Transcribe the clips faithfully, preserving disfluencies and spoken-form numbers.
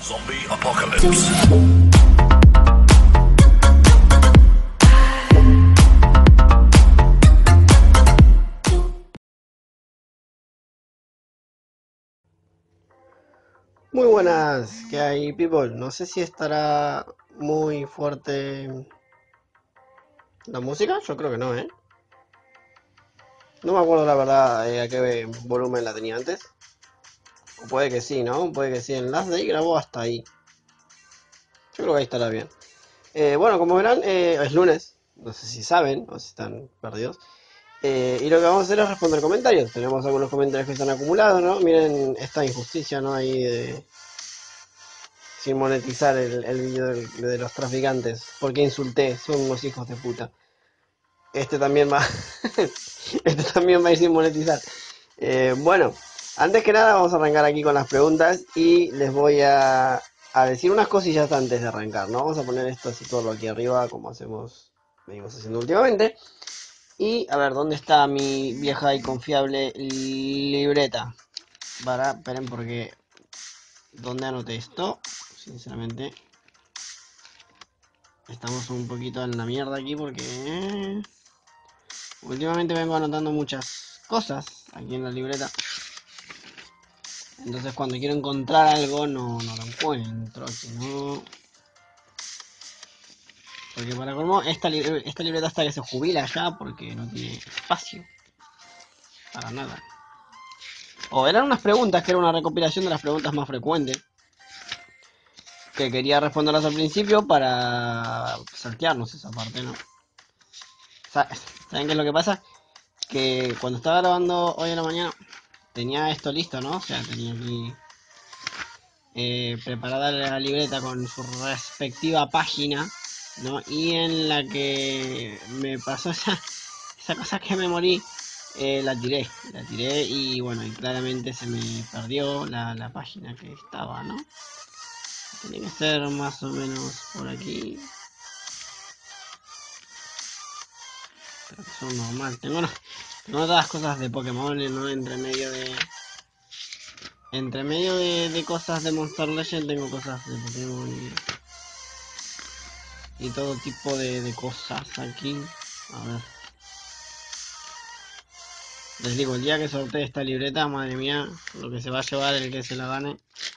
Zombie Apocalypse. Muy buenas, ¿qué hay, people? No sé si estará muy fuerte la música, yo creo que no, ¿eh? No me acuerdo la verdad eh, a qué volumen la tenía antes. O puede que sí, ¿no? Puede que sí, en Last Day grabó hasta ahí. Yo creo que ahí estará bien. Eh, bueno, como verán, eh, es lunes, no sé si saben o si están perdidos. Eh, y lo que vamos a hacer es responder comentarios. Tenemos algunos comentarios que están acumulados, ¿no? Miren esta injusticia, ¿no? Ahí de... sin monetizar el, el vídeo de, de los traficantes. Porque insulté, son unos hijos de puta. Este también va. Este también va a ir sin monetizar. Eh, bueno, antes que nada vamos a arrancar aquí con las preguntas. Y les voy a, a decir unas cosillas antes de arrancar, ¿no? Vamos a poner esto así todo aquí arriba, como hacemos, venimos haciendo últimamente. Y a ver, ¿dónde está mi vieja y confiable libreta? Para, esperen, porque ¿dónde anoté esto? Sinceramente estamos un poquito en la mierda aquí porque últimamente vengo anotando muchas cosas aquí en la libreta. Entonces cuando quiero encontrar algo no, no lo encuentro, sino... Porque para colmo, esta, li esta libreta hasta que se jubila ya porque no tiene espacio para nada. O eran unas preguntas, que era una recopilación de las preguntas más frecuentes, que quería responderlas al principio para saltearnos esa parte, ¿no? ¿Saben qué es lo que pasa? Que cuando estaba grabando hoy en la mañana tenía esto listo, ¿no? O sea, tenía aquí eh, preparada la libreta con su respectiva página, ¿no? Y en la que me pasó esa, esa cosa que me morí, eh, la tiré, la tiré y bueno, y claramente se me perdió la, la página que estaba, ¿no? Tiene que ser más o menos por aquí. Creo que son normal. Tengo, no, tengo todas las cosas de Pokémon, ¿no? Entre medio de... Entre medio de, de cosas de Monster Legend tengo cosas de Pokémon y, y todo tipo de, de cosas aquí. A ver. Les digo, el día que sortee esta libreta, madre mía, lo que se va a llevar el que se la gane.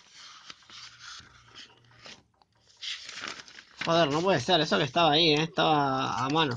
Joder, no puede ser, eso que estaba ahí, ¿eh? Estaba a mano.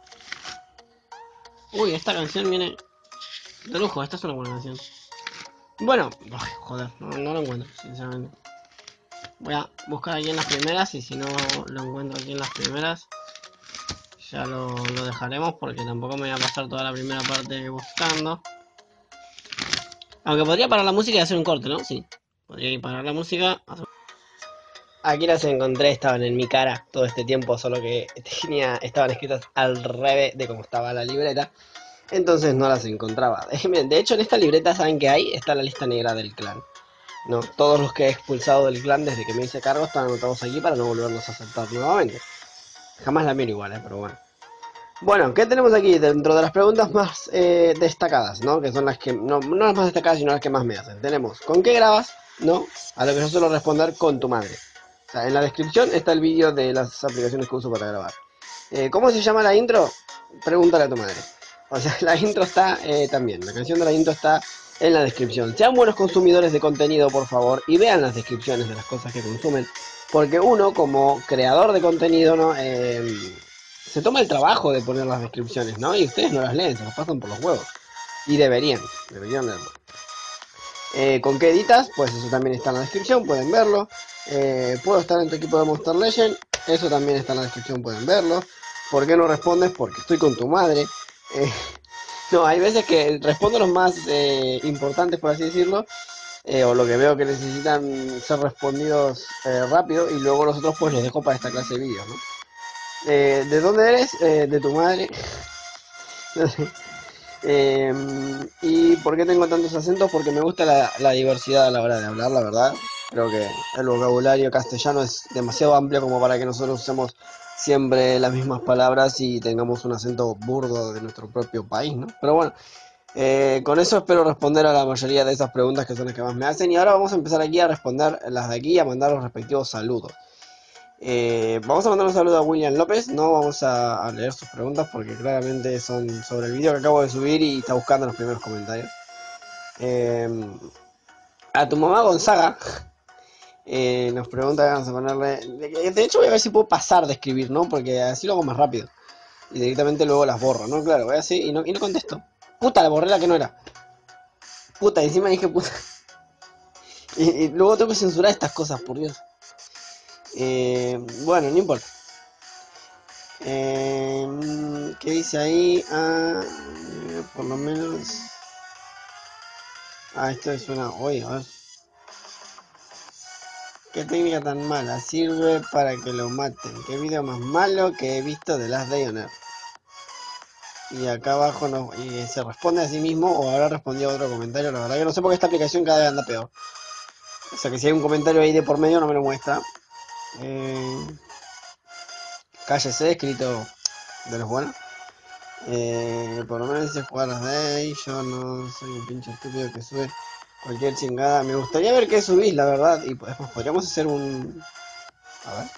Uy, esta canción viene de lujo, esta es una buena canción. Bueno, joder, no, no lo encuentro, sinceramente. Voy a buscar aquí en las primeras y si no lo encuentro aquí en las primeras, ya lo, lo dejaremos porque tampoco me voy a pasar toda la primera parte buscando. Aunque podría parar la música y hacer un corte, ¿no? Sí. Podría ir parar la música. Aquí las encontré, estaban en mi cara todo este tiempo, solo que tenía, estaban escritas al revés de cómo estaba la libreta. Entonces no las encontraba. De hecho, en esta libreta, ¿saben qué hay? Está la lista negra del clan. No, todos los que he expulsado del clan desde que me hice cargo están anotados aquí para no volverlos a aceptar nuevamente. Jamás la miro igual, ¿eh? Pero bueno. Bueno, ¿qué tenemos aquí dentro de las preguntas más eh, destacadas, ¿no? Que son las que, no, no las más destacadas, sino las que más me hacen. Tenemos, ¿con qué grabas? ¿No? A lo que yo suelo responder, con tu madre. O sea, en la descripción está el vídeo de las aplicaciones que uso para grabar. Eh, ¿Cómo se llama la intro? Pregúntale a tu madre. O sea, la intro está eh, también, la canción de la intro está en la descripción. Sean buenos consumidores de contenido, por favor, y vean las descripciones de las cosas que consumen. Porque uno, como creador de contenido, ¿no? Eh, se toma el trabajo de poner las descripciones, ¿no? Y ustedes no las leen, se las pasan por los huevos. Y deberían, deberían leerlo. Eh, ¿Con qué editas? Pues eso también está en la descripción, pueden verlo. Eh, ¿Puedo estar en tu equipo de Monster Legend? Eso también está en la descripción, pueden verlo. ¿Por qué no respondes? Porque estoy con tu madre. Eh, no, hay veces que respondo los más eh, importantes, por así decirlo. Eh, o lo que veo que necesitan ser respondidos eh, rápido. Y luego los otros pues los dejo para esta clase de vídeos, ¿no? Eh, ¿De dónde eres? Eh, de tu madre. eh, ¿Y por qué tengo tantos acentos? Porque me gusta la, la diversidad a la hora de hablar, la verdad. Creo que el vocabulario castellano es demasiado amplio como para que nosotros usemos siempre las mismas palabras y tengamos un acento burdo de nuestro propio país, ¿no? Pero bueno, Eh, con eso espero responder a la mayoría de esas preguntas que son las que más me hacen. Y ahora vamos a empezar aquí a responder las de aquí y a mandar los respectivos saludos. Eh, vamos a mandar un saludo a William López. No vamos a, a leer sus preguntas porque claramente son sobre el video que acabo de subir y está buscando los primeros comentarios. Eh, a tu mamá Gonzaga eh, nos pregunta, vamos a ponerle... De hecho voy a ver si puedo pasar de escribir, ¿no? Porque así lo hago más rápido. Y directamente luego las borro, ¿no? Claro, voy así y no, y no contesto. Puta, la borré la que no era. Puta, encima dije puta. Y, y luego tengo que censurar estas cosas, por Dios. Eh, bueno, no importa. Eh, ¿Qué dice ahí? Ah, eh, por lo menos... Ah, esto suena... Oye, a ver. ¿Qué técnica tan mala sirve para que lo maten? ¿Qué video más malo que he visto de Last Day on Earth? Y acá abajo no, y se responde a sí mismo o habrá respondido a otro comentario. La verdad que no sé por qué esta aplicación cada vez anda peor. O sea que si hay un comentario ahí de por medio no me lo muestra. Eh, cállese, escrito de los buenos. Eh, por lo menos dice jugar las Day. Yo no soy un pinche estúpido que sube cualquier chingada. Me gustaría ver qué subís, la verdad. Y pues podríamos hacer un... A ver.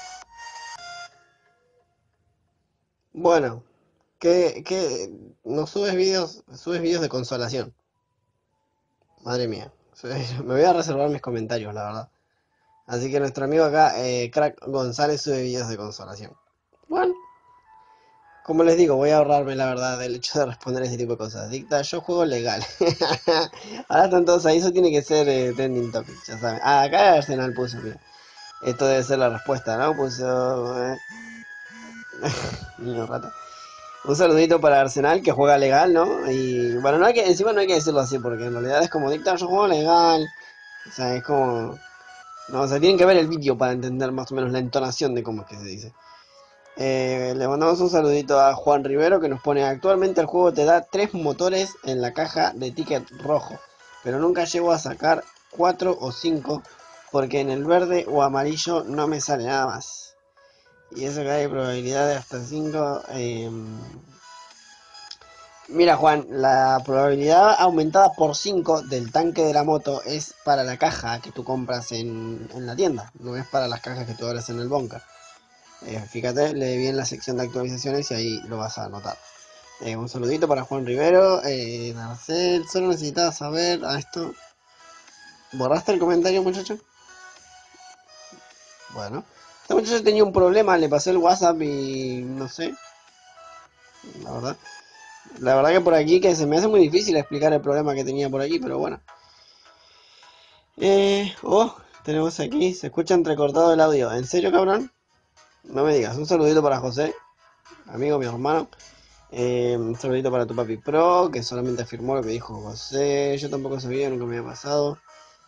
Bueno. ¿Qué, qué? No subes vídeos, subes vídeos de consolación. Madre mía. Me voy a reservar mis comentarios, la verdad. Así que nuestro amigo acá, eh, Crack González, sube vídeos de consolación. Bueno, como les digo, voy a ahorrarme la verdad el hecho de responder ese tipo de cosas. Dicta, yo juego legal. Ahora están todos ahí, eso tiene que ser eh, trending topic, ya saben. Ah, acá Arsenal puso, mira. Esto debe ser la respuesta, ¿no? Puso... Eh... Niño rata. Un saludito para Arsenal que juega legal, ¿no? Y bueno, no hay que, encima no hay que decirlo así, porque en realidad es como Dicta, yo juego legal. O sea, es como... No, o sea, tienen que ver el vídeo para entender más o menos la entonación de cómo es que se dice. Eh, le mandamos un saludito a Juan Rivero que nos pone: actualmente el juego te da tres motores en la caja de ticket rojo, pero nunca llego a sacar cuatro o cinco porque en el verde o amarillo no me sale nada más. Y eso que hay probabilidad de hasta cinco. Eh... Mira Juan, la probabilidad aumentada por cinco del tanque de la moto es para la caja que tú compras en, en la tienda, no es para las cajas que tú abres en el bunker. Eh, fíjate, lee bien la sección de actualizaciones y ahí lo vas a notar. Eh, un saludito para Juan Rivero. Eh, Marcel, solo necesitaba saber a esto. ¿Borraste el comentario, muchacho? Bueno, este muchacho tenía un problema, le pasé el WhatsApp y no sé. La verdad. La verdad que por aquí que se me hace muy difícil explicar el problema que tenía por aquí, pero bueno. Eh, oh, tenemos aquí, se escucha entrecortado el audio. ¿En serio, cabrón? No me digas. Un saludito para José, amigo, mi hermano. Eh, un saludito para tu papi pro, que solamente afirmó lo que dijo José. Yo tampoco sabía, nunca me había pasado.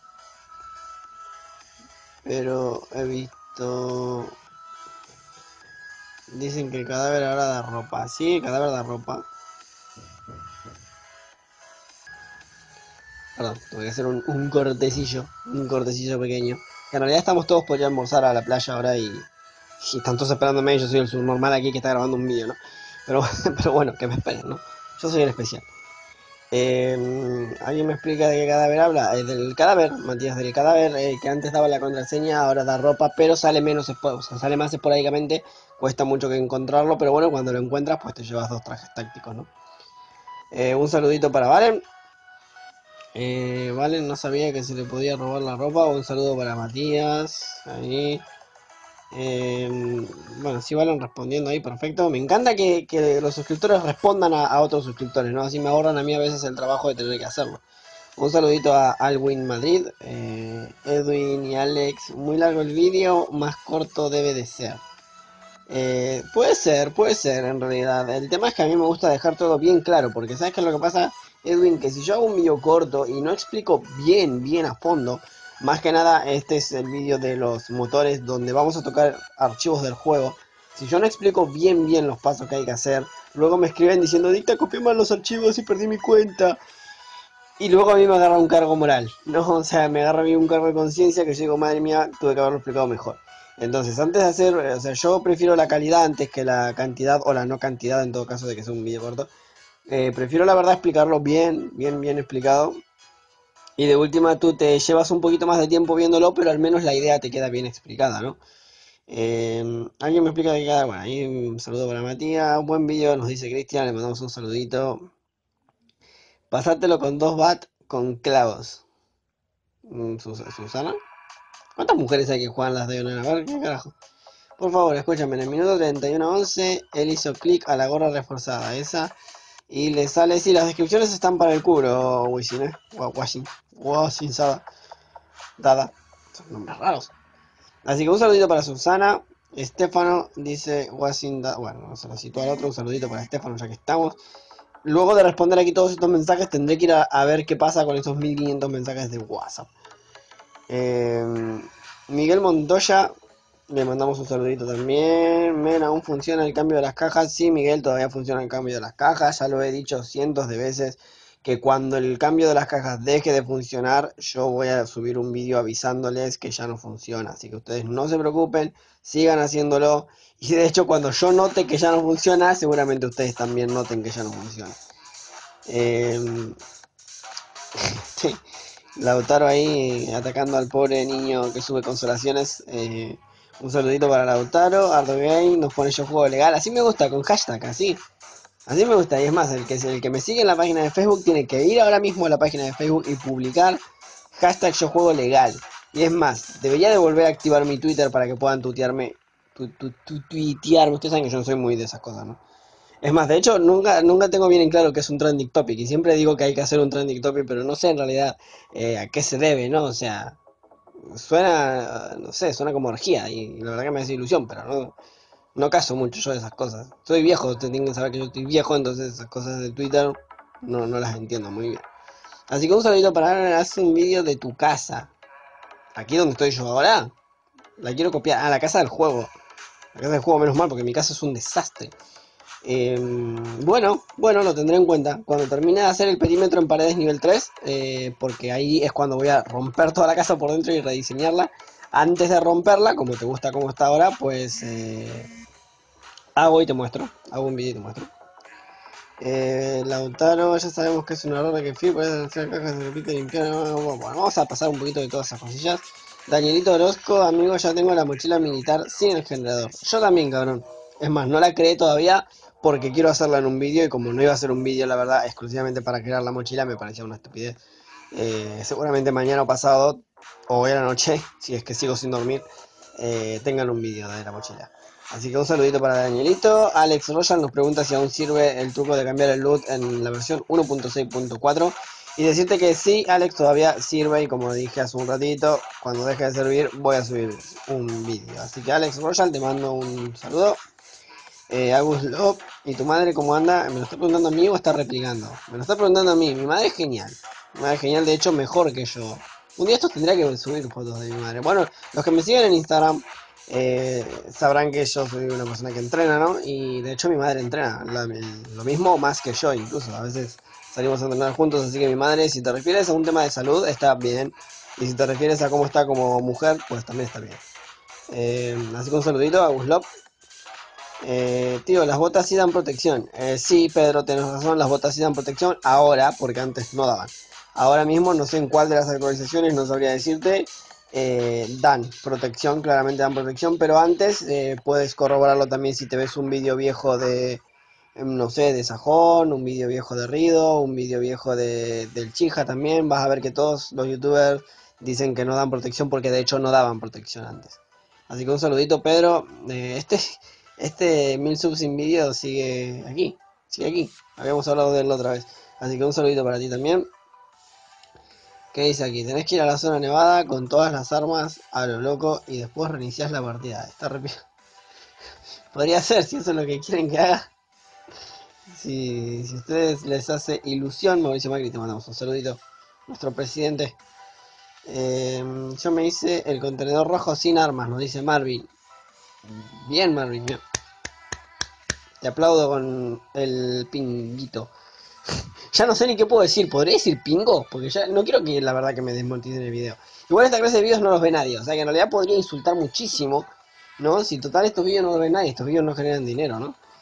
Pero he visto... Dicen que el cadáver ahora da ropa. Sí, el cadáver da ropa. Perdón, tuve que hacer un, un cortecillo. Un cortecillo pequeño. Que en realidad estamos todos por ir a almorzar a la playa ahora y... Y están todos esperándome. Yo soy el subnormal aquí que está grabando un vídeo, ¿no? Pero, pero bueno, que me esperen, ¿no? Yo soy el especial. Eh, ¿Alguien me explica de qué cadáver habla? Eh, del cadáver, Matías, del cadáver eh, que antes daba la contraseña, ahora da ropa, pero sale menos, o sea, sale más esporádicamente, cuesta mucho que encontrarlo, pero bueno, cuando lo encuentras, pues te llevas dos trajes tácticos, ¿no? Eh, un saludito para Valen. Eh, Valen no sabía que se le podía robar la ropa. Un saludo para Matías. Ahí. Eh, bueno, sí, Valen respondiendo ahí, perfecto. Me encanta que, que los suscriptores respondan a, a otros suscriptores, ¿no? Así me ahorran a mí a veces el trabajo de tener que hacerlo. Un saludito a Alwin Madrid, eh, Edwin y Alex. Muy largo el vídeo, más corto debe de ser. Eh, puede ser, puede ser en realidad. El tema es que a mí me gusta dejar todo bien claro, porque ¿sabes qué es lo que pasa, Edwin? Que si yo hago un vídeo corto y no explico bien, bien a fondo, más que nada este es el vídeo de los motores donde vamos a tocar archivos del juego. Si yo no explico bien, bien los pasos que hay que hacer, luego me escriben diciendo: Dicta, copié mal los archivos y perdí mi cuenta. Y luego a mí me agarra un cargo moral, ¿no? O sea, me agarra a mí un cargo de conciencia que yo digo: madre mía, tuve que haberlo explicado mejor. Entonces, antes de hacer, o sea, yo prefiero la calidad antes que la cantidad, o la no cantidad en todo caso de que sea un video corto. Eh, prefiero la verdad explicarlo bien, bien, bien explicado. Y de última tú te llevas un poquito más de tiempo viéndolo, pero al menos la idea te queda bien explicada, ¿no? Eh, ¿alguien me explica de cada? Bueno, ahí un saludo para Matías. Buen vídeo, nos dice Cristian, le mandamos un saludito. Pasátelo con dos bat con clavos. Mm, Sus- ¿Susana? ¿Cuántas mujeres hay que juegan las de honor? A ver, ¿qué carajo? Por favor, escúchame, en el minuto treinta y uno once, él hizo clic a la gorra reforzada, esa, y le sale, sí, las descripciones están para el cubro, Wisin, ¿eh? Washing, Washing, Sada, Dada, son nombres raros. Así que un saludito para Susana. Estefano dice Washing, bueno, no se lo cito al otro, un saludito para Estefano ya que estamos. Luego de responder aquí todos estos mensajes tendré que ir a, a ver qué pasa con esos mil quinientos mensajes de WhatsApp. Eh, Miguel Montoya, le mandamos un saludito también. Men, ¿aún funciona el cambio de las cajas? Sí, Miguel, todavía funciona el cambio de las cajas. Ya lo he dicho cientos de veces que cuando el cambio de las cajas deje de funcionar, yo voy a subir un vídeo avisándoles que ya no funciona. Así que ustedes no se preocupen, sigan haciéndolo. Y de hecho, cuando yo note que ya no funciona, seguramente ustedes también noten que ya no funciona. Eh, sí. Lautaro ahí atacando al pobre niño que sube consolaciones. Eh, un saludito para Lautaro. Ardo Game nos pone yo juego legal. Así me gusta, con hashtag, así. Así me gusta. Y es más, el que, el que me sigue en la página de Facebook tiene que ir ahora mismo a la página de Facebook y publicar hashtag yo juego legal. Y es más, debería de volver a activar mi Twitter para que puedan tutearme. Tu, tu, tu, tuitearme. Ustedes saben que yo no soy muy de esas cosas, ¿no? Es más, de hecho, nunca, nunca tengo bien en claro qué es un trending topic. Y siempre digo que hay que hacer un trending topic, pero no sé en realidad eh, a qué se debe, ¿no? O sea, suena, no sé, suena como orgía. Y la verdad que me hace ilusión, pero no, no caso mucho yo de esas cosas. Soy viejo, ustedes tienen que saber que yo estoy viejo, entonces esas cosas de Twitter no, no las entiendo muy bien. Así que un saludito para hacer un vídeo de tu casa. Aquí donde estoy yo ahora. La quiero copiar. Ah, la casa del juego. La casa del juego, menos mal, porque mi casa es un desastre. Eh, bueno, bueno, lo tendré en cuenta. Cuando termine de hacer el perímetro en paredes nivel tres, eh, porque ahí es cuando voy a romper toda la casa por dentro y rediseñarla. Antes de romperla, como te gusta como está ahora, pues eh, hago y te muestro. Hago un vídeo y te muestro. Eh, Lautaro, ya sabemos que es un error de que Fi puede hacer cajas de repite limpiar. Bueno, vamos a pasar un poquito de todas esas cosillas. Danielito Orozco, amigo, ya tengo la mochila militar sin el generador. Yo también, cabrón. Es más, no la creé todavía porque quiero hacerla en un vídeo y como no iba a hacer un vídeo, la verdad, exclusivamente para crear la mochila, me parecía una estupidez. Eh, seguramente mañana o pasado, o hoy a la noche, si es que sigo sin dormir, eh, tengan un vídeo de la mochila. Así que un saludito para Danielito. Alex Royal nos pregunta si aún sirve el truco de cambiar el loot en la versión uno punto seis punto cuatro. Y decirte que sí, Alex, todavía sirve. Y como dije hace un ratito, cuando deje de servir, voy a subir un vídeo. Así que Alex Royal, te mando un saludo. Eh, Agus Love, ¿y tu madre cómo anda? ¿Me lo está preguntando a mí o está replicando? Me lo está preguntando a mí. Mi madre es genial. Mi madre es genial, de hecho, mejor que yo. Un día estos tendría que subir fotos de mi madre. Bueno, los que me siguen en Instagram eh, sabrán que yo soy una persona que entrena, ¿no? Y de hecho mi madre entrena la, el, lo mismo más que yo, incluso. A veces salimos a entrenar juntos, así que mi madre, si te refieres a un tema de salud, está bien. Y si te refieres a cómo está como mujer, pues también está bien. Eh, así que un saludito a Agus Love. Eh, tío, las botas sí dan protección. Eh, sí, Pedro, tenés razón, las botas sí dan protección ahora, porque antes no daban. Ahora mismo no sé en cuál de las actualizaciones, no sabría decirte. Eh, dan protección, claramente dan protección, pero antes eh, puedes corroborarlo también si te ves un vídeo viejo de, no sé, de Sajón, un vídeo viejo de Rido, un vídeo viejo de, del Chija también. Vas a ver que todos los youtubers dicen que no dan protección porque de hecho no daban protección antes. Así que un saludito, Pedro. Eh, este, este mil subs sin vídeo sigue aquí. Sigue aquí. Habíamos hablado de él la otra vez. Así que un saludito para ti también. ¿Qué dice aquí? Tenés que ir a la zona nevada con todas las armas a lo loco y después reiniciás la partida. Está re... Podría ser, si eso es lo que quieren que haga. Si, si a ustedes les hace ilusión, Mauricio Macri, te mandamos un saludito. Nuestro presidente. Eh, yo me hice el contenedor rojo sin armas, nos dice Marvin. Bien, Marvin, bien. Te aplaudo con el pinguito. Ya no sé ni qué puedo decir. ¿Podría decir pingo? Porque ya no quiero que la verdad que me desmoneticen el video. Igual esta clase de videos no los ve nadie. O sea que en realidad podría insultar muchísimo, ¿no? Si total estos videos no los ve nadie. Estos videos no generan dinero, ¿no?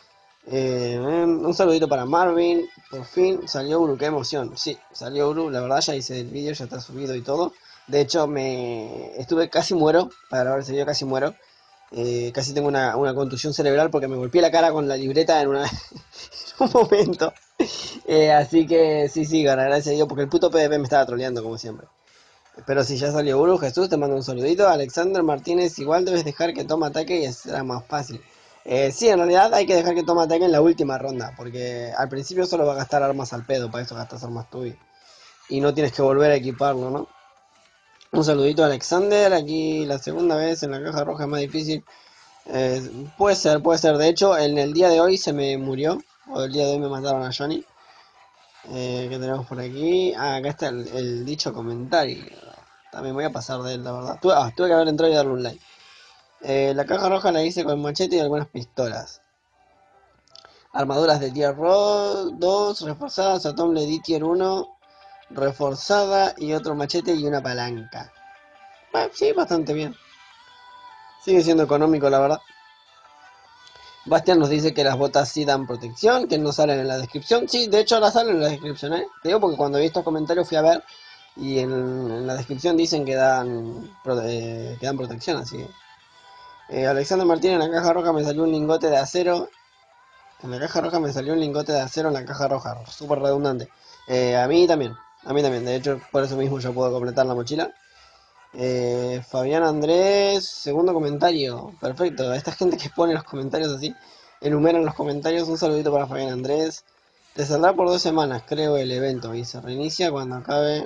Eh, un saludito para Marvin. Por fin salió Uru, qué emoción. Sí, salió Uru, la verdad ya hice el vídeo, ya está subido y todo. De hecho, me estuve casi muero, para grabar ese video casi muero. Eh, casi tengo una, una contusión cerebral porque me golpeé la cara con la libreta en, una, en un momento. Eh, así que sí, sí, gracias a Dios, porque el puto P D P me estaba troleando como siempre. Pero si ya salió Uru, Jesús, te mando un saludito. Alexander Martínez, igual debes dejar que tome ataque y será más fácil. Eh, sí, en realidad hay que dejar que tome ataque en la última ronda, porque al principio solo va a gastar armas al pedo, para eso gastas armas tú y, y no tienes que volver a equiparlo, ¿no? Un saludito a Alexander, aquí la segunda vez en la caja roja es más difícil. Eh, puede ser, puede ser. De hecho, en el día de hoy se me murió, o el día de hoy me mataron a Johnny. Eh, ¿Qué tenemos por aquí? Ah, acá está el, el dicho comentario. También voy a pasar de él, la verdad. Tuve, ah, tuve que haber entrado y darle un like. Eh, la caja roja la hice con machete y algunas pistolas. Armaduras de tier dos, reforzadas, a Tom le di tier uno, reforzada y otro machete y una palanca. Bueno, sí, bastante bien. Sigue siendo económico, la verdad. Bastian nos dice que las botas sí dan protección, que no salen en la descripción. Sí, de hecho ahora salen en la descripción, ¿eh? Te digo porque cuando vi estos comentarios fui a ver y en, en la descripción dicen que dan, eh, que dan protección, así que... Eh, Alexander Martínez, en la caja roja me salió un lingote de acero. En la caja roja me salió un lingote de acero en la caja roja. Súper redundante. Eh, a mí también. A mí también. De hecho, por eso mismo yo puedo completar la mochila. Eh, Fabián Andrés, segundo comentario. Perfecto. Esta gente que pone los comentarios así, enumeran los comentarios. Un saludito para Fabián Andrés. Te saldrá por dos semanas, creo, el evento. Y se reinicia cuando acabe.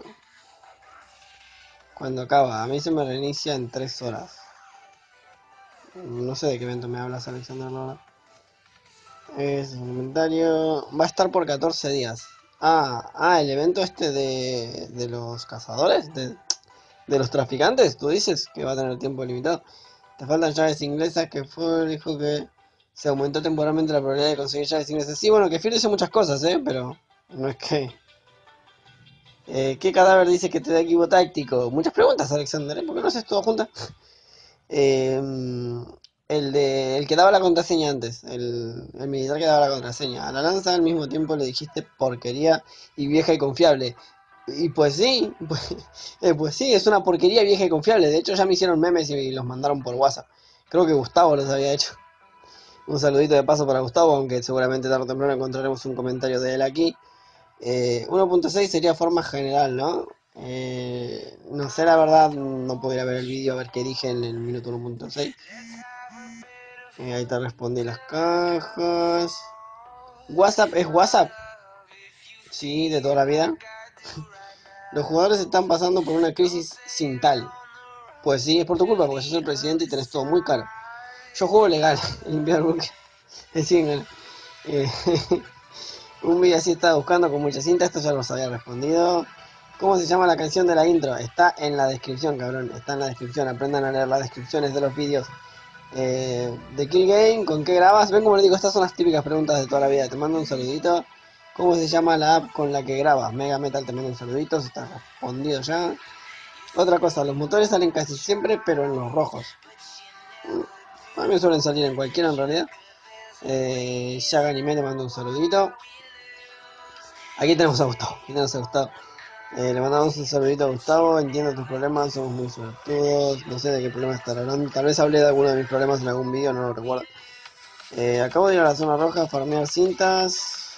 Cuando acaba. A mí se me reinicia en tres horas. No sé de qué evento me hablas, Alexander Lora. Es un comentario. Va a estar por catorce días. Ah, ah, el evento este de, de los cazadores, de, de los traficantes. Tú dices que va a tener tiempo limitado. Te faltan llaves inglesas. Que fue, dijo que se aumentó temporalmente la probabilidad de conseguir llaves inglesas. Sí, bueno, que Phil dice muchas cosas, ¿eh? Pero no es que. Eh, ¿Qué cadáver dice que te da equipo táctico? Muchas preguntas, Alexander, ¿eh? ¿Por qué no haces todo juntas? Eh, el de el que daba la contraseña antes, el, el militar que daba la contraseña. A la lanza al mismo tiempo le dijiste porquería y vieja y confiable. Y pues sí, pues, eh, pues sí, es una porquería vieja y confiable. De hecho ya me hicieron memes y los mandaron por WhatsApp. Creo que Gustavo los había hecho. Un saludito de paso para Gustavo, aunque seguramente tarde o temprano encontraremos un comentario de él aquí. Eh, uno punto seis sería forma general, ¿no? Eh, no sé, la verdad, no podría ver el vídeo a ver qué dije en el minuto uno punto seis. Eh, ahí te respondí las cajas. WhatsApp es WhatsApp. Sí, de toda la vida. Los jugadores están pasando por una crisis sin tal. Pues sí, es por tu culpa, porque sos el presidente y tenés todo muy caro. Yo juego legal, limpiar buque. Decían, eh, un vídeo así estaba buscando con mucha cinta, esto ya los había respondido. ¿Cómo se llama la canción de la intro? Está en la descripción, cabrón. Está en la descripción. Aprendan a leer las descripciones de los vídeos. Eh, de Kill Game, ¿con qué grabas? Ven, como les digo, estas son las típicas preguntas de toda la vida. Te mando un saludito. ¿Cómo se llama la app con la que grabas? Mega Metal, te mando un saludito. Se está respondido ya. Otra cosa, los motores salen casi siempre, pero en los rojos. A mí me suelen salir en cualquiera en realidad. Eh, Yaga Anime, te mando un saludito. Aquí tenemos a Gustavo. Aquí tenemos a Gustavo. Eh, le mandamos un saludito a Gustavo. Entiendo tus problemas, somos muy suertudos. No sé de qué problema estará hablando. Tal vez hablé de alguno de mis problemas en algún vídeo, no lo recuerdo. Eh, acabo de ir a la zona roja a farmear cintas.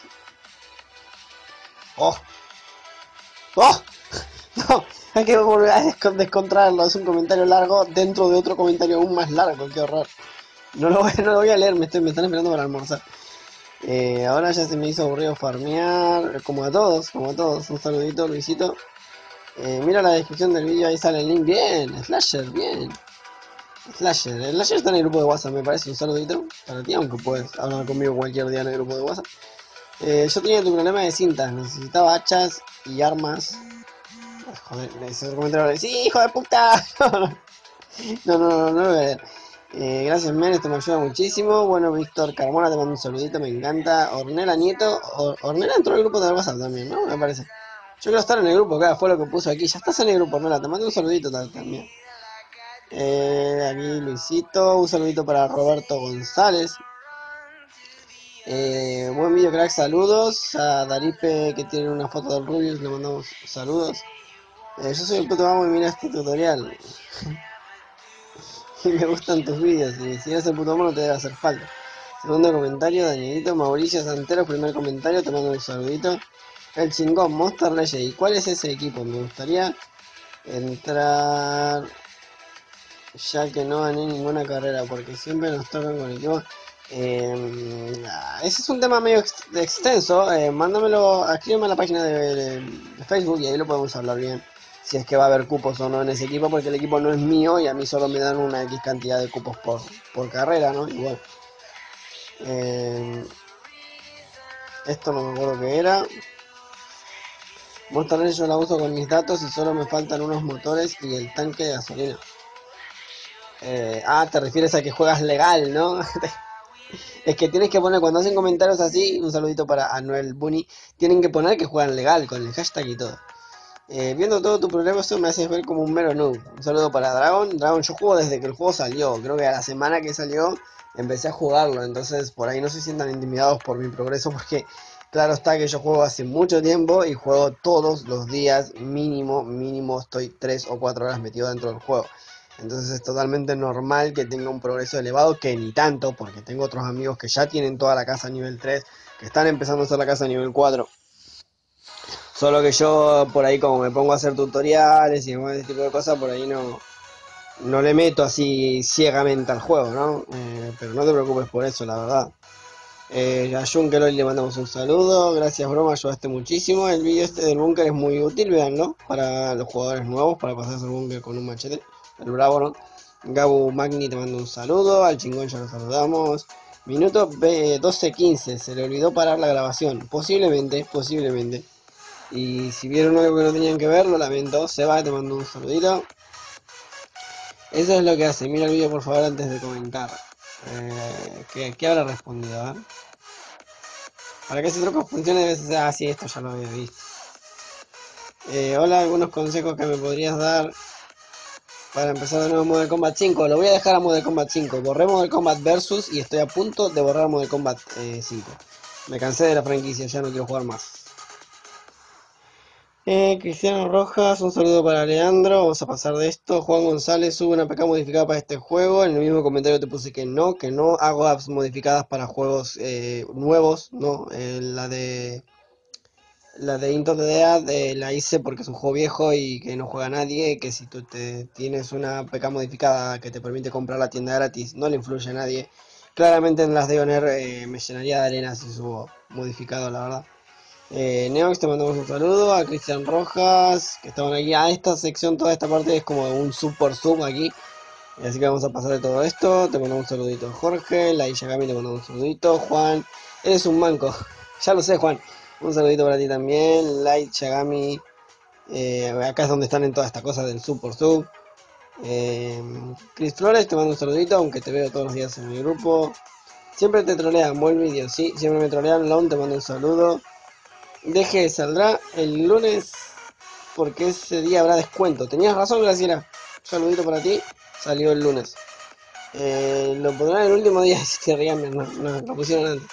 ¡Oh! ¡Oh! No, hay que volver a descon descontrolarlo. Es un comentario largo dentro de otro comentario aún más largo. ¡Qué horror! No lo, no lo voy a leer, me, estoy, me están esperando para almorzar. Eh, ahora ya se me hizo aburrido farmear. Como a todos, como a todos. Un saludito, Luisito. Eh, mira la descripción del vídeo, ahí sale el link. Bien, Slasher, bien. Slasher, el Slasher está en el grupo de WhatsApp, me parece. Un saludito para ti, aunque puedes hablar conmigo cualquier día en el grupo de WhatsApp. Eh, yo tenía tu problema de cintas, necesitaba hachas y armas. Ay, joder, ese comentario. ¡Sí, hijo de puta! No, no, no, no, no lo voy a leer. Eh, gracias, men, esto me ayuda muchísimo. Bueno, Víctor Carmona, te mando un saludito, me encanta. Ornella Nieto, Or Ornella entró en el grupo de WhatsApp también, ¿no? Me parece. Yo quiero estar en el grupo, claro, fue lo que puso aquí. Ya estás en el grupo, Ornella, te mando un saludito también. Eh, aquí Luisito, un saludito para Roberto González. Eh, buen video, crack, saludos. A Daripe, que tiene una foto del Rubius, le mandamos saludos. Eh, yo soy el puto amo y mira este tutorial. Y me gustan tus videos, y si eres el puto amo no te debe hacer falta. Segundo comentario, Danielito Mauricio Santero, primer comentario, te mando un saludito. El chingón, Monster Legend. ¿Y cuál es ese equipo? Me gustaría entrar, ya que no gané ninguna carrera, porque siempre nos tocan con equipos. Eh, ese es un tema medio ex extenso. Eh, mándamelo, escríbeme a la página de, de, de Facebook y ahí lo podemos hablar bien. Si es que va a haber cupos o no en ese equipo, porque el equipo no es mío y a mí solo me dan una X cantidad de cupos por, por carrera, ¿no? Igual. Eh, esto no me acuerdo qué era. Monster Range yo la uso con mis datos y solo me faltan unos motores y el tanque de gasolina. Eh, ah, te refieres a que juegas legal, ¿no? Es que tienes que poner, cuando hacen comentarios así, un saludito para Anuel Bunny, tienen que poner que juegan legal, con el hashtag y todo. Eh, viendo todo tu programa, eso me haces ver como un mero noob. Un saludo para Dragon. Dragon, yo juego desde que el juego salió. Creo que a la semana que salió empecé a jugarlo. Entonces, por ahí no se sientan intimidados por mi progreso. Porque, claro está que yo juego hace mucho tiempo y juego todos los días. Mínimo, mínimo, estoy tres o cuatro horas metido dentro del juego. Entonces es totalmente normal que tenga un progreso elevado, que ni tanto, porque tengo otros amigos que ya tienen toda la casa a nivel tres, que están empezando a hacer la casa a nivel cuatro. Solo que yo por ahí como me pongo a hacer tutoriales y ese tipo de cosas, por ahí no, no le meto así ciegamente al juego, ¿no? Eh, pero no te preocupes por eso, la verdad. Eh, a Junker hoy le mandamos un saludo, gracias broma, ayudaste muchísimo. El vídeo este del búnker es muy útil, véanlo, para los jugadores nuevos, para pasarse el búnker con un machete, el bravo, ¿no? Gabu Magni te mando un saludo, al chingón ya lo saludamos. Minuto doce quince, se le olvidó parar la grabación, posiblemente, posiblemente. Y si vieron algo que no tenían que ver, lo lamento. Seba, te mando un saludito. Eso es lo que hace. Mira el vídeo por favor antes de comentar. Eh, ¿qué, ¿Qué habrá respondido? A ver. Para que ese truco funcione debe ser... Ah, sí, esto ya lo había visto. Eh, hola, algunos consejos que me podrías dar para empezar de nuevo Model Combat cinco. Lo voy a dejar a Model Combat cinco. Borré Model Combat Versus y estoy a punto de borrar Model Combat eh, cinco. Me cansé de la franquicia, ya no quiero jugar más. Eh, Cristiano Rojas, un saludo para Leandro, vamos a pasar de esto. Juan González, sube una A P K modificada para este juego. En el mismo comentario te puse que no, que no hago apps modificadas para juegos eh, nuevos, no. Eh, la de la de Into the Dead eh, la hice porque es un juego viejo y que no juega nadie, que si tú te tienes una A P K modificada que te permite comprar la tienda gratis, no le influye a nadie. Claramente en las de Honor eh, me llenaría de arena si subo modificado, la verdad. Eh, Neox, te mandamos un saludo. A Cristian Rojas, que estaban aquí. A esta sección, toda esta parte es como un sub por sub aquí. Así que vamos a pasar de todo esto. Te mandamos un saludito, Jorge. La Ishagami te mandamos un saludito. Juan, eres un manco. Ya lo sé, Juan. Un saludito para ti también. Light Shagami. Eh, acá es donde están en toda esta cosa del sub por sub. Eh, Chris Flores, te mando un saludito, aunque te veo todos los días en mi grupo. Siempre te trolean, buen vídeo, sí. Siempre me trolean. Lon, te mando un saludo. D G saldrá el lunes porque ese día habrá descuento. Tenías razón, Graciela. Un saludito para ti. Salió el lunes. Eh, lo pondrán el último día si se rían. No, no, lo pusieron antes.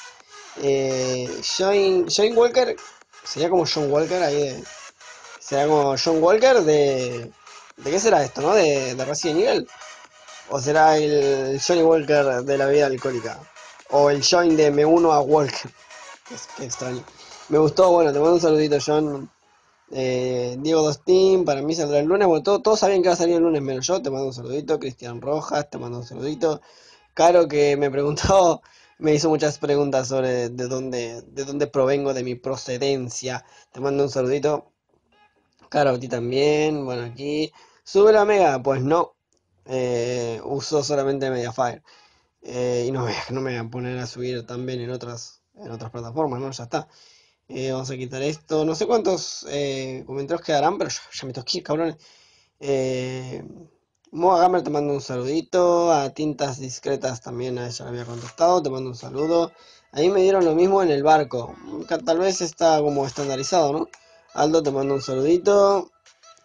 Eh, Join, Join Walker. Sería como John Walker ahí de. Sería como John Walker de. ¿De qué será esto, no? De, de Resident Evil. ¿O será el Johnny Walker de la vida alcohólica? O el Join de me uno a Walker. Es, qué extraño. Me gustó, bueno, te mando un saludito, John. Eh, Diego Dostín, para mí saldrá el lunes. Bueno, todo, todos sabían que va a salir el lunes menos yo. Te mando un saludito. Cristian Rojas, te mando un saludito. Caro, que me preguntó, me hizo muchas preguntas sobre de dónde, de dónde provengo, de mi procedencia. Te mando un saludito. Caro, a ti también. Bueno, aquí. ¿Sube la Mega? Pues no. Eh, uso solamente Mediafire. Eh, y no, no me voy a poner a subir también en otras, en otras plataformas, ¿no? Ya está. Eh, vamos a quitar esto. No sé cuántos eh, comentarios quedarán, pero ya, ya me toqué, cabrones. Eh, Moa Gamer te mando un saludito. A Tintas Discretas también a ella le había contestado. Te mando un saludo. Ahí me dieron lo mismo en el barco. Tal vez está como estandarizado, ¿no? Aldo, te mando un saludito.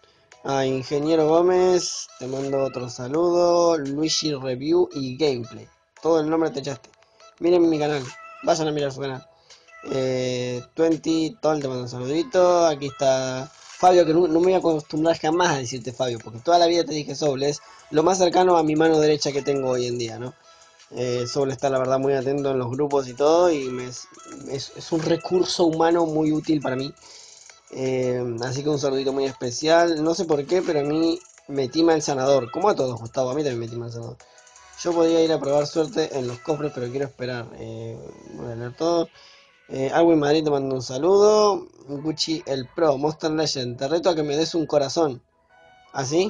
A Ingeniero Gómez, te mando otro saludo. Luigi Review y Gameplay. Todo el nombre te echaste. Miren mi canal. Vayan a mirar su canal. Eh, veinte, Tol, te mando un saludito. Aquí está Fabio, que no, no me voy a acostumbrar jamás a decirte Fabio, porque toda la vida te dije Soul, es lo más cercano a mi mano derecha que tengo hoy en día, ¿no? Eh, Soul está la verdad muy atento en los grupos y todo, y me es, es, es un recurso humano muy útil para mí. Eh, así que un saludito muy especial. No sé por qué, pero a mí me tima el sanador. Como a todos, Gustavo, a mí también me tima el sanador. Yo podría ir a probar suerte en los cofres, pero quiero esperar. Eh, voy a leer todo. Eh, Alwin Madrid te mando un saludo. Gucci el Pro, Monster Legend. Te reto a que me des un corazón. ¿Así?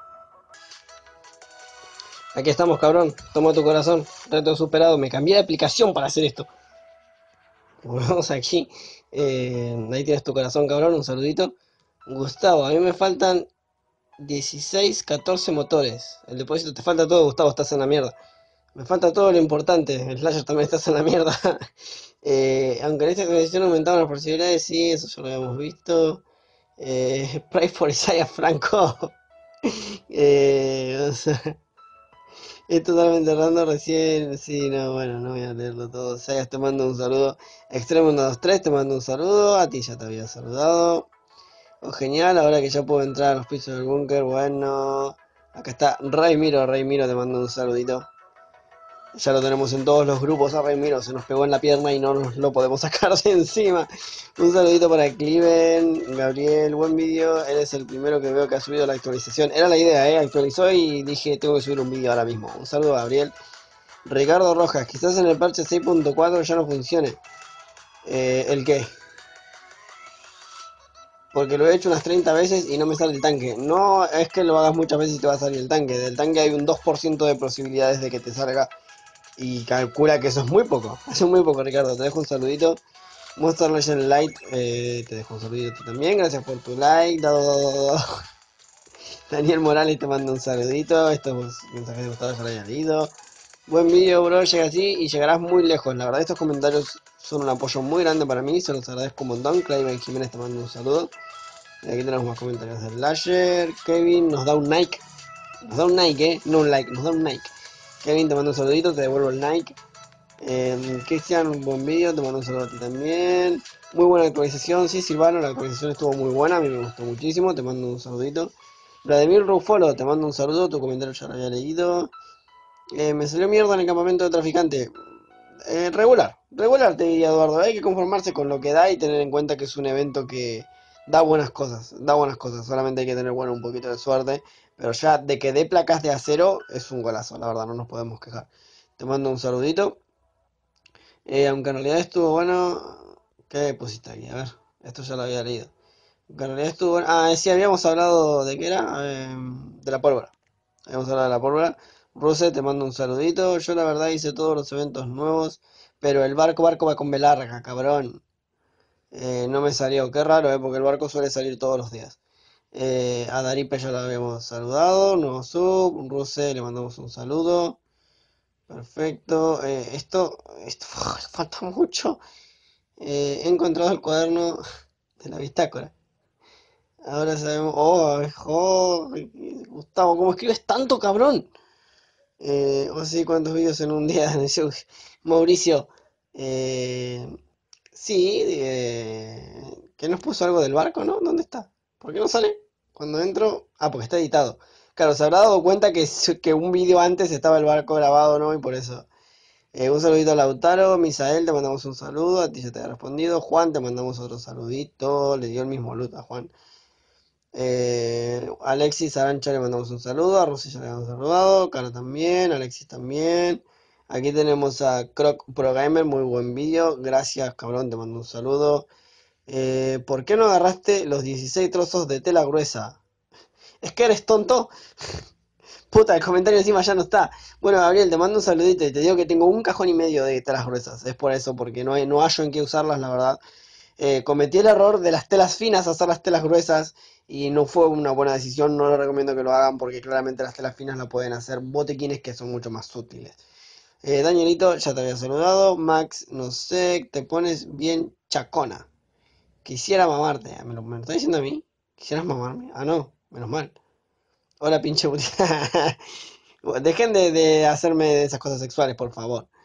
Aquí estamos, cabrón. Toma tu corazón. Reto superado. Me cambié de aplicación para hacer esto. Volvemos aquí. Eh, ahí tienes tu corazón, cabrón. Un saludito. Gustavo, a mí me faltan dieciséis, catorce motores. El depósito te falta todo, Gustavo. Estás en la mierda. Me falta todo lo importante. El Slasher también estás en la mierda. eh, aunque en esta actualización aumentaron las posibilidades, sí, eso ya lo habíamos visto. Eh, Pray for Isaiah Franco. eh, o sea, es totalmente random recién. Sí, no, bueno, no voy a leerlo todo. Isaiah, te mando un saludo. Extremo uno dos tres, te mando un saludo. A ti ya te había saludado. Oh, genial, ahora que ya puedo entrar a los pisos del búnker. Bueno, acá está Rey Miro. Rey Miro, te mando un saludito. Ya lo tenemos en todos los grupos. A Rey Miro se nos pegó en la pierna y no nos lo podemos sacar de encima. Un saludito para Cliven, Gabriel, buen vídeo. Eres el primero que veo que ha subido la actualización. Era la idea, ¿eh? Actualizó y dije, tengo que subir un vídeo ahora mismo. Un saludo, Gabriel. Ricardo Rojas, quizás en el parche seis punto cuatro ya no funcione. Eh, ¿El qué? Porque lo he hecho unas treinta veces y no me sale el tanque. No es que lo hagas muchas veces y te va a salir el tanque. Del tanque hay un dos por ciento de posibilidades de que te salga. Y calcula que eso es muy poco. Eso es muy poco, Ricardo. Te dejo un saludito. Monster Legend Light, eh, te dejo un saludito también. Gracias por tu like. Dado, dado, dado. Daniel Morales te manda un saludito. Estos mensajes de Gustavo ya lo había leído. Buen vídeo, bro. Llega así y llegarás muy lejos. La verdad, estos comentarios son un apoyo muy grande para mí. Se los agradezco un montón. Clayman Jiménez te manda un saludo. Y aquí tenemos más comentarios del Lasher. Kevin nos da un Nike. Nos da un Nike, eh. No un like, nos da un Nike. Kevin te mando un saludito. Te devuelvo el Nike. Eh, Cristian, un buen vídeo, te mando un saludo a ti también. Muy buena actualización, sí, Silvano, la actualización estuvo muy buena, a mí me gustó muchísimo, te mando un saludito. Vladimir Rufolo, te mando un saludo, tu comentario ya lo había leído. Eh, me salió mierda en el campamento de traficante. Eh, regular, regular te diría, Eduardo, hay que conformarse con lo que da y tener en cuenta que es un evento que da buenas cosas, da buenas cosas, solamente hay que tener, bueno, un poquito de suerte, pero ya de que dé placas de acero es un golazo, la verdad, no nos podemos quejar. Te mando un saludito. Eh, aunque en realidad estuvo bueno. ¿Qué pusiste aquí? A ver, esto ya lo había leído. Aunque en realidad estuvo bueno. Ah, sí, habíamos hablado de qué era. Eh, de la pólvora. Habíamos hablado de la pólvora. Ruse, te mando un saludito. Yo la verdad hice todos los eventos nuevos. Pero el barco, barco va con B larga, cabrón. Eh, no me salió. Qué raro, eh, porque el barco suele salir todos los días. Eh, a Daripe ya lo habíamos saludado. Nuevo sub. Ruse, le mandamos un saludo. Perfecto. Eh, esto, esto falta mucho. Eh, he encontrado el cuaderno de la bitácora. Ahora sabemos. Oh, oh, Gustavo, ¿cómo escribes tanto, cabrón? Eh, o sí, cuántos vídeos en un día. Mauricio. Eh, sí, eh, que nos puso algo del barco, ¿no? ¿Dónde está? ¿Por qué no sale? Cuando entro. Ah, porque está editado. Claro, se habrá dado cuenta que, que un vídeo antes estaba el barco grabado, ¿no? Y por eso. Eh, un saludito a Lautaro, Misael, te mandamos un saludo, a ti ya te ha respondido, Juan, te mandamos otro saludito, le dio el mismo loot a Juan. Eh, Alexis Arancha le mandamos un saludo, a Rosy ya le habíamos saludado, Cara también, Alexis también. Aquí tenemos a Croc Pro Gamer, muy buen vídeo, gracias cabrón, te mando un saludo. Eh, ¿por qué no agarraste los dieciséis trozos de tela gruesa? ¿Es que eres tonto? Puta, el comentario encima ya no está. Bueno, Gabriel, te mando un saludito y te digo que tengo un cajón y medio de telas gruesas. Es por eso, porque no, hay, no hallo en qué usarlas, la verdad. Eh, cometí el error de las telas finas a hacer las telas gruesas y no fue una buena decisión. No lo recomiendo que lo hagan porque claramente las telas finas la pueden hacer botequines que son mucho más útiles. Eh, Danielito, ya te había saludado. Max, no sé, te pones bien chacona. Quisiera mamarte. ¿Me lo, me lo está diciendo a mí? ¿Quisieras mamarme? Ah, no, menos mal. Hola, pinche puti. Dejen de, de hacerme de esas cosas sexuales, por favor.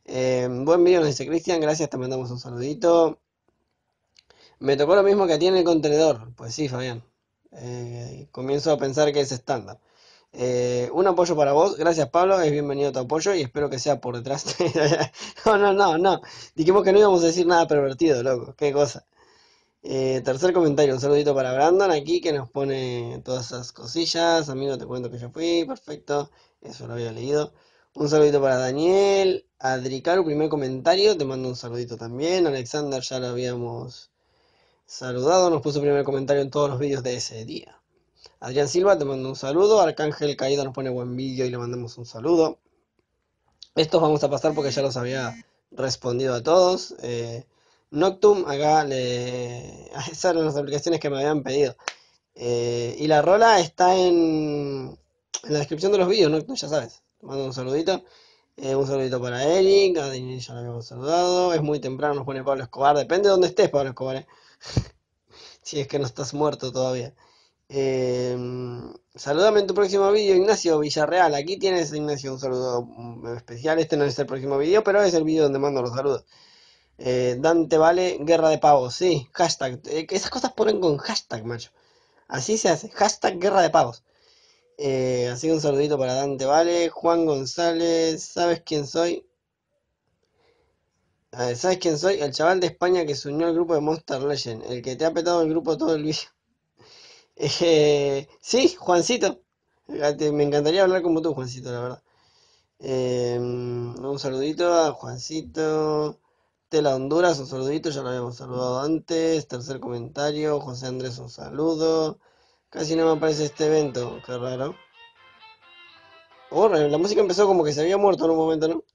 Eh, buen vídeo, nos dice Cristian, gracias, te mandamos un saludito. Me tocó lo mismo que a ti en el contenedor. Pues sí, Fabián. Eh, comienzo a pensar que es estándar. Eh, un apoyo para vos, gracias Pablo, es bienvenido tu apoyo y espero que sea por detrás. No, no, no, no. Dijimos que no íbamos a decir nada pervertido, loco, qué cosa. Eh, tercer comentario, un saludito para Brandon aquí que nos pone todas esas cosillas. Amigo, te cuento que ya fui, perfecto, eso lo había leído. Un saludito para Daniel. Adricaru, primer comentario, te mando un saludito también. Alexander ya lo habíamos saludado, nos puso primer comentario en todos los vídeos de ese día. Adrián Silva, te mando un saludo. Arcángel Caído nos pone buen vídeo y le mandamos un saludo. Estos vamos a pasar porque ya los había respondido a todos. Eh, Noctum, acá le... Esas eran las aplicaciones que me habían pedido. Eh, y la rola está en, en la descripción de los vídeos, Noctum, ya sabes. Te mando un saludito. Eh, un saludito para Eric, a Daniel ya lo habíamos saludado. Es muy temprano, nos pone Pablo Escobar. Depende de dónde estés, Pablo Escobar. ¿eh? Si es que no estás muerto todavía. Eh, saludame en tu próximo vídeo, Ignacio Villarreal. Aquí tienes, Ignacio, un saludo especial. Este no es el próximo vídeo, pero es el vídeo donde mando los saludos. Eh, Dante Vale, guerra de pavos. Sí, hashtag. Eh, esas cosas ponen con hashtag, macho. Así se hace. Hashtag guerra de pavos. Eh, así que un saludito para Dante Vale. Juan González, ¿sabes quién soy? A ver, ¿sabes quién soy? El chaval de España que se unió al grupo de Monster Legend. El que te ha petado el grupo todo el vídeo. Eh, sí, Juancito. Me encantaría hablar como tú, Juancito, la verdad. Eh, un saludito a Juancito. Tela Honduras, un saludito, ya lo habíamos saludado antes. Tercer comentario, José Andrés, un saludo. Casi no me aparece este evento, qué raro. Oh, la música empezó como que se había muerto en un momento, ¿no?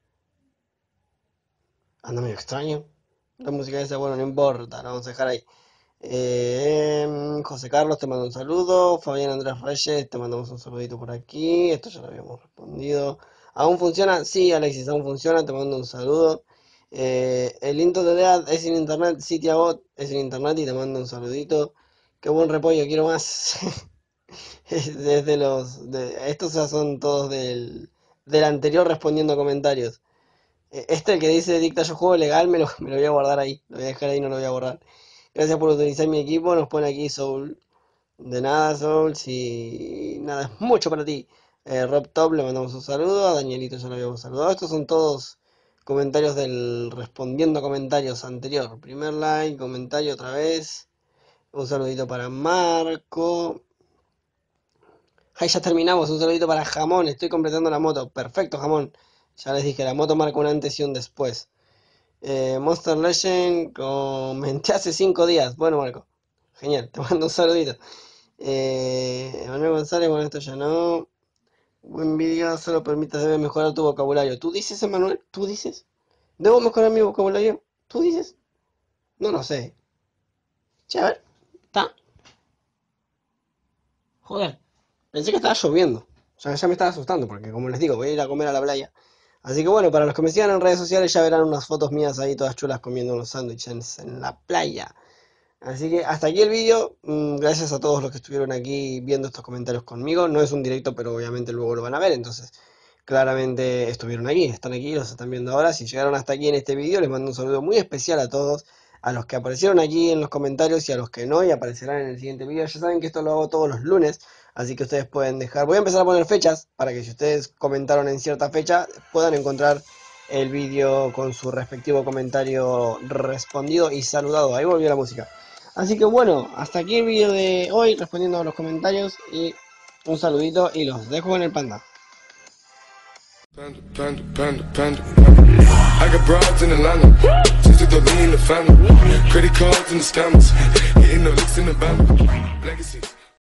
Anda medio extraño. La música esa, bueno, no importa, la vamos a dejar ahí. Eh, José Carlos, te mando un saludo. Fabián Andrés Reyes, te mandamos un saludito por aquí. Esto ya lo habíamos respondido. ¿Aún funciona? Sí, Alexis, aún funciona, te mando un saludo. Eh, el Into de Dead es en internet, Citiabot es en internet y te mando un saludito. Qué buen repollo, quiero más. Desde los. De, estos ya son todos del, del anterior respondiendo a comentarios. Este, el que dice dicta yo juego legal, me lo, me lo voy a guardar ahí. Lo voy a dejar ahí, no lo voy a borrar. Gracias por utilizar mi equipo. Nos pone aquí Soul. De nada, Soul. Si nada, es mucho para ti. Eh, Rob Top, le mandamos un saludo. A Danielito ya lo habíamos saludado. Estos son todos comentarios del respondiendo a comentarios anterior. Primer like, comentario otra vez. Un saludito para Marco. Ahí ya terminamos. Un saludito para Jamón. Estoy completando la moto. Perfecto, Jamón. Ya les dije, la moto marca un antes y un después. Eh, Monster Legend, comenté hace cinco días. Bueno, Marco, genial, te mando un saludito. Eh, Manuel González, bueno, esto ya no. Buen vídeo, solo permite debe mejorar tu vocabulario. ¿Tú dices, Emanuel? ¿Tú dices? ¿Debo mejorar mi vocabulario? ¿Tú dices? No lo sé. Che, a ver, ¿está? Joder, pensé que estaba lloviendo. O sea, ya me estaba asustando porque, como les digo, voy a ir a comer a la playa. Así que bueno, para los que me sigan en redes sociales ya verán unas fotos mías ahí todas chulas comiendo unos sándwiches en la playa. Así que hasta aquí el vídeo. Gracias a todos los que estuvieron aquí viendo estos comentarios conmigo. No es un directo, pero obviamente luego lo van a ver. Entonces, claramente estuvieron aquí, están aquí, los están viendo ahora. Si llegaron hasta aquí en este vídeo, les mando un saludo muy especial a todos. A los que aparecieron aquí en los comentarios y a los que no y aparecerán en el siguiente vídeo. Ya saben que esto lo hago todos los lunes. Así que ustedes pueden dejar, voy a empezar a poner fechas para que si ustedes comentaron en cierta fecha puedan encontrar el vídeo con su respectivo comentario respondido y saludado. Ahí volvió la música. Así que bueno, hasta aquí el vídeo de hoy respondiendo a los comentarios y un saludito y los dejo en el panda. Panda, panda, panda, panda, panda. I got broads in Atlanta, just to the lean the family, credit cards and the scammers, hitting the licks in the band, legacies.